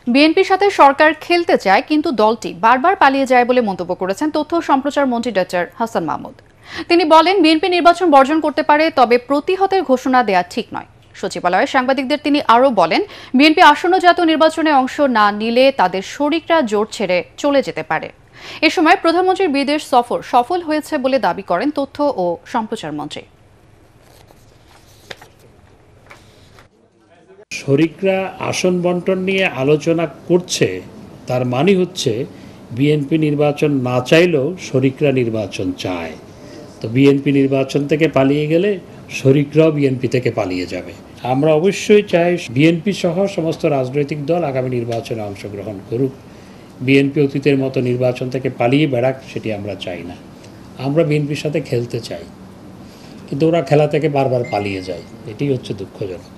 বিএনপির সাথে সরকার খেলতে চায়, কিন্তু দলটি বারবার পালিয়ে যায় বলে মন্তব্য করেছেন তথ্য ও সম্প্রচার মন্ত্রী ডক্টর হাসান মাহমুদ। তিনি বলেন, বিএনপি নির্বাচন বর্জন করতে পারে, তবে প্রতিহতের ঘোষণা দেয়া ঠিক নয়। সচিবালয়ে সাংবাদিকদের তিনি আরও বলেন, বিএনপি আসন্ন জাতীয় নির্বাচনে অংশ না নিলে তাদের শরিকরা জোট ছেড়ে চলে যেতে পারে। এ সময় প্রধানমন্ত্রীর বিদেশ সফর সফল হয়েছে বলে দাবি করেন তথ্য ও সম্প্রচার মন্ত্রী। শরিকরা আসন বন্টন নিয়ে আলোচনা করছে, তার মানে হচ্ছে বিএনপি নির্বাচন না চাইলেও শরিকরা নির্বাচন চায়। তো বিএনপি নির্বাচন থেকে পালিয়ে গেলে শরিকরাও বিএনপি থেকে পালিয়ে যাবে। আমরা অবশ্যই চাই বিএনপি সহ সমস্ত রাজনৈতিক দল আগামী নির্বাচনে অংশগ্রহণ করুক। বিএনপি অতীতের মতো নির্বাচন থেকে পালিয়ে বেড়াক, সেটি আমরা চাই না। আমরা বিএনপির সাথে খেলতে চাই, কিন্তু ওরা খেলা থেকে বারবার পালিয়ে যায়, এটি হচ্ছে দুঃখজনক।